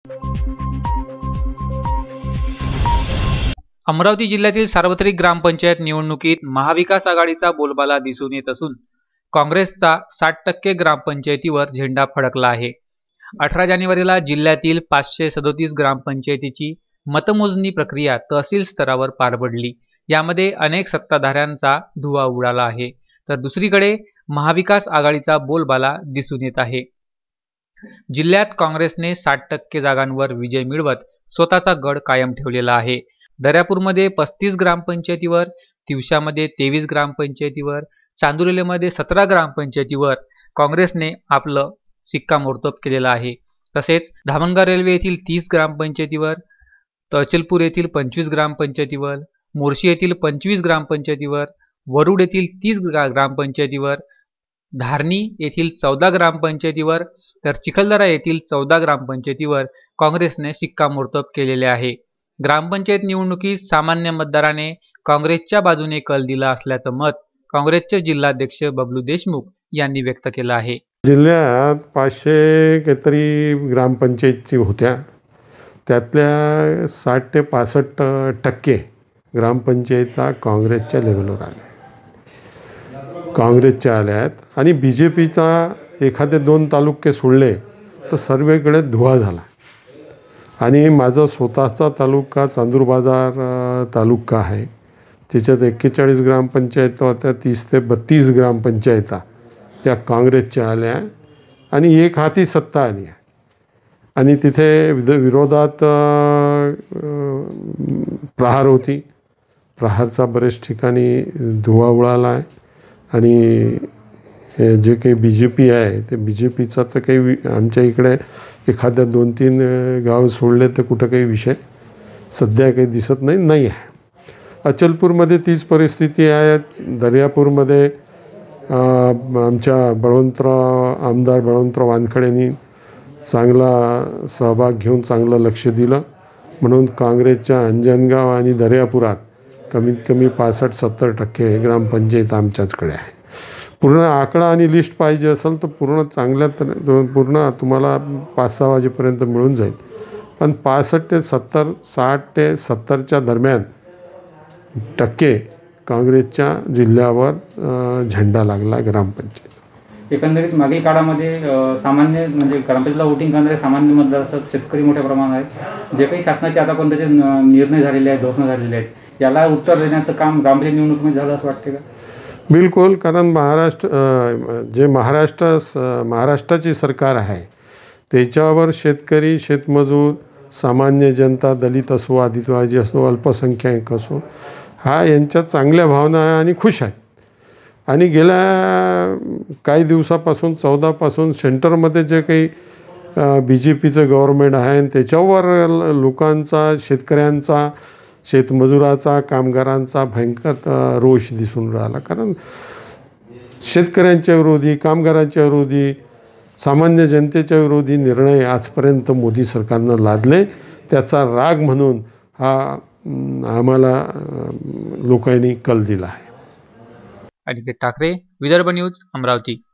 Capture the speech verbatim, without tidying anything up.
अमरावती जिल्ह्यातील सार्वत्रिक ग्रामपंचायत निवडणुकीत महाविकास आघाडीचा बोलबाला दिसून येत असून काँग्रेसचा साठ टक्के ग्रामपंचायतीवर झेंडा फडकला आहे। अठरा जानेवारीला जिल्ह्यातील पाचशे सदोतीस ग्रामपंचायतीची मतमोजणी प्रक्रिया तहसील स्तरावर पार पडली। यामध्ये अनेक सत्ताधाऱ्यांचा धुव्वा उडाला आहे, तर दुसरीकडे महाविकास आघाडीचा बोलबाला दिसून येत आहे। जिल्ह्यात काँग्रेसने साठ टक्के जागांवर विजय मिळवत स्वतःचा गड कायम ठेवलेला आहे। दर्यापूरमध्ये पस्तीस ग्रामपंचायतीवर, तिवशामध्ये तेवीस ग्रामपंचायतीवर, चांदुर्लेमध्ये सतरा ग्रामपंचायतीवर काँग्रेसने आपलं शिक्कामोर्तब केलेलं आहे। तसेच धामणगाव रेल्वे येथील तीस ग्रामपंचायतीवर, अचलपूर येथील पंचवीस ग्रामपंचायतीवर, मोर्शी येथील पंचवीस ग्रामपंचायतीवर, वरुड येथील तीस ग्रामपंचायतीवर, धारणी येथील चौदा ग्रामपंचायतीवर, तर चिखलदरा येथील चौदा ग्रामपंचायतीवर काँग्रेसने शिक्कामोर्तब केलेले आहे। ग्रामपंचायत निवडणुकीत सामान्य मतदाराने काँग्रेसच्या बाजूने कल दिला असल्याचं मत काँग्रेसचे जिल्हाध्यक्ष बबलू देशमुख यांनी व्यक्त केलं आहे। जिल्ह्यात पाचशे काहीतरी ग्रामपंचायती होत्या, त्यातल्या साठ ते पासष्ट टक्के ग्रामपंचायता काँग्रेसच्या लेवलवर आल्या काँग्रेसच्या आल्यात आणि बी जे पीचा एखादे दोन तालुके सोडले तर सर्वेकडे धुवा झाला। आणि माझा स्वतःचा तालुका चांदूर बाजार तालुका आहे, त्याच्यात एक्केचाळीस ग्रामपंचायत होत्या, तीस ते बत्तीस ग्रामपंचायता त्या काँग्रेसच्या आल्या आणि एक हाती सत्ता आली आहे। आणि तिथे विरोधात प्रहार होती, प्रहारचा बरेच ठिकाणी धुवा उडाला आहे। आणि जे काही बी जे पी आहे ते बी जे पीचा तर काही आमच्या इकडे एखाद्या दोन तीन गाव सोडले तर कुठं काही विषय सध्या काही दिसत नाही नाही आहे। अचलपूरमध्ये तीच परिस्थिती आहे। दर्यापूरमध्ये आमच्या बळवंतराव आमदार बळवंतराव वानखडेंनी चांगला सहभाग घेऊन चांगलं लक्ष दिलं, म्हणून काँग्रेसच्या अंजनगाव आणि दर्यापुरात कमीत कमी पासष्ट सत्तर टक्के ग्रामपंचायत आमच्याचकडे आहे। पूर्ण आकडा आणि लिस्ट पाहिजे असेल तर पूर्ण चांगल्या पूर्ण तुम्हाला पाच सहा वाजेपर्यंत मिळून जाईल, पण पासष्ट ते सत्तर साठ ते सत्तरच्या दरम्यान टक्के काँग्रेसच्या जिल्ह्यावर झेंडा लागला ग्रामपंचायत। एकंदरीत मागील काळामध्ये सामान्य म्हणजे ग्रामपंचायतला वोटिंग करणारे सामान्य मतदार असतात, शेतकरी मोठ्या प्रमाणात आहेत। जे काही शासनाचे आतापर्यंतचे निर्णय झालेले आहेत, धोरणं झालेले आहेत, याला उत्तर देण्याचं काम ग्रामपंचायत निवडणुकीमध्ये झालं असं वाटते का? बिलकुल, कारण महाराष्ट्र जे महाराष्ट्र महाराष्ट्राची सरकार आहे त्याच्यावर शेतकरी, शेतमजूर, सामान्य जनता, दलित असो, आदिवासी असो, अल्पसंख्याक असो, हा यांच्या चांगल्या भावना आहे आणि खुश आहे। आणि गेल्या काही दिवसापासून चौदापासून सेंटरमध्ये जे काही बी जे पीचं गव्हर्मेंट आहे आणि त्याच्यावर लोकांचा, शेतकऱ्यांचा, शेतमजुराचा, कामगारांचा भयंकर रोष दिसून राहिला। कारण शेतकऱ्यांच्या विरोधी, कामगारांच्या विरोधी, सामान्य जनतेच्या विरोधी निर्णय आजपर्यंत मोदी सरकारनं लादले, त्याचा राग म्हणून हा आम्हाला लोकांनी कल दिला आहे। अनिकेत ठाकरे, विदर्भ न्यूज, अमरावती।